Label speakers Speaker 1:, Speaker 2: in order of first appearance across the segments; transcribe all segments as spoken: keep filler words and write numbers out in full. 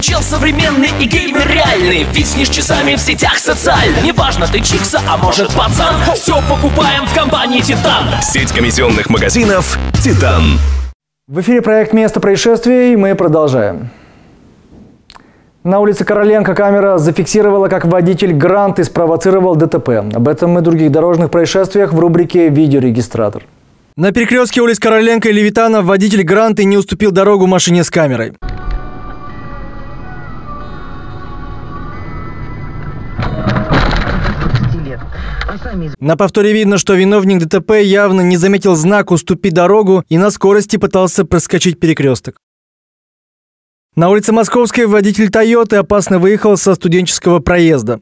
Speaker 1: чел современный и геймер реальный. Виснешь часами в сетях социальных. Неважно, ты чикса, а может пацан. Все покупаем в компании «Титан».
Speaker 2: Сеть комиссионных магазинов «Титан».
Speaker 3: В эфире проект «Место происшествия», и мы продолжаем. На улице Короленко камера зафиксировала, как водитель Гранты спровоцировал ДТП. Об этом и других дорожных происшествиях в рубрике «Видеорегистратор». На перекрестке улиц Короленко и Левитана водитель Гранты не уступил дорогу машине с камерой. На повторе видно, что виновник ДТП явно не заметил знак «Уступи дорогу» и на скорости пытался проскочить перекресток. На улице Московской водитель «Тойоты» опасно выехал со студенческого проезда.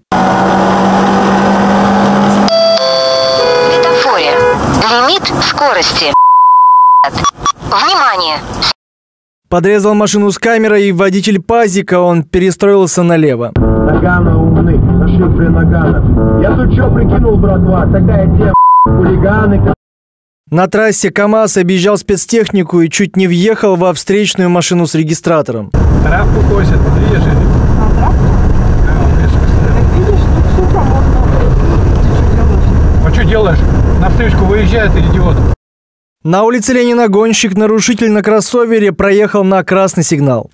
Speaker 4: Светофоре. Лимит скорости. Внимание!
Speaker 3: Подрезал машину с камерой и водитель пазика, он перестроился налево.
Speaker 5: Нагана умный, зашифры Нагана. Я тут что прикинул, братва, такая тема, хулиганы.
Speaker 3: На трассе КамАЗ объезжал спецтехнику и чуть не въехал во встречную машину с регистратором.
Speaker 5: Травку косят, режет.
Speaker 6: А, травку?
Speaker 5: Да, он решил.
Speaker 6: Так видишь, тут сука можно. Ты что делаешь?
Speaker 5: А что делаешь? На встречку выезжает, идиот.
Speaker 3: На улице Ленина гонщик-нарушитель на кроссовере проехал на красный сигнал.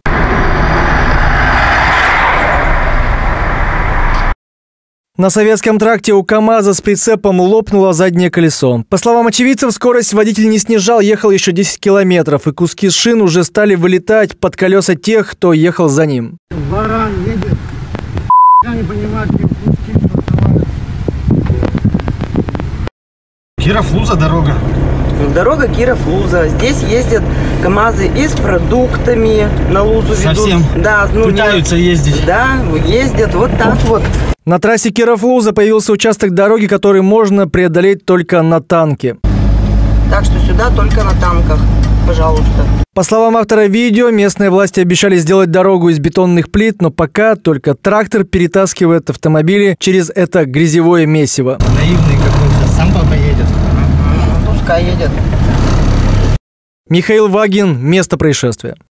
Speaker 3: На Советском тракте у КамАЗа с прицепом лопнуло заднее колесо. По словам очевидцев, скорость водитель не снижал, ехал еще десять километров, и куски шин уже стали вылетать под колеса тех, кто ехал за ним.
Speaker 5: Баран едет. Я не понимаю, где куски продавают. Киров-Луза дорога.
Speaker 7: Дорога Киров-Луза. Здесь ездят КамАЗы и с продуктами на Лузу ведут.
Speaker 5: Совсем?
Speaker 7: Да, ну,
Speaker 5: Пытаются
Speaker 7: не...
Speaker 5: ездить?
Speaker 7: Да, ездят вот так вот.
Speaker 3: На трассе Киров-Луза появился участок дороги, который можно преодолеть только на танке.
Speaker 7: Так что сюда только на танках, пожалуйста.
Speaker 3: По словам автора видео, местные власти обещали сделать дорогу из бетонных плит, но пока только трактор перетаскивает автомобили через это грязевое месиво.
Speaker 5: Наивный какой-то, сам поедет.
Speaker 7: Пускай едет.
Speaker 3: Михаил Вагин, место происшествия.